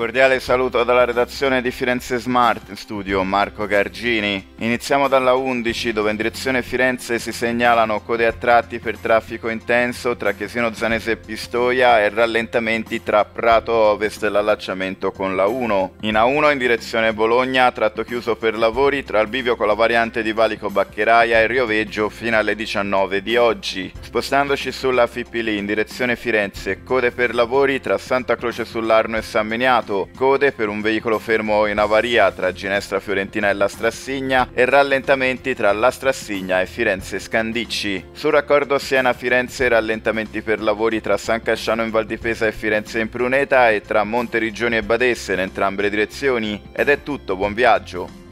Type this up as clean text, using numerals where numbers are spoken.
Cordiale saluto dalla redazione di Firenze Smart, in studio Marco Gargini. Iniziamo dalla 11, dove in direzione Firenze si segnalano code a tratti per traffico intenso tra Chiesino Zanese e Pistoia e rallentamenti tra Prato Ovest e l'allacciamento con la 1. In A1 in direzione Bologna, tratto chiuso per lavori tra il bivio con la variante di Valico Baccheraia e Rioveggio fino alle 19 di oggi. Spostandoci sulla Fipili in direzione Firenze, code per lavori tra Santa Croce sull'Arno e San Miniato, code per un veicolo fermo in avaria tra Ginestra Fiorentina e La Strassigna e rallentamenti tra La Strassigna e Firenze Scandicci. Sul raccordo Siena-Firenze rallentamenti per lavori tra San Casciano in Val di Pesa e Firenze in Pruneta e tra Monteriggioni e Badesse in entrambe le direzioni. Ed è tutto, buon viaggio!